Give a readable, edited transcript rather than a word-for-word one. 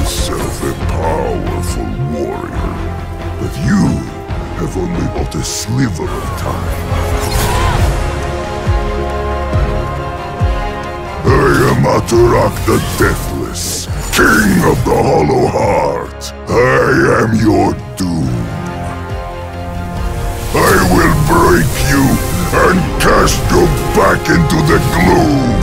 yourself a powerful warrior, but you have only got a sliver of time. I am Atarak the Deathless, King of the Hollow Heart. I am your doom. I will break you and cast you back into the gloom.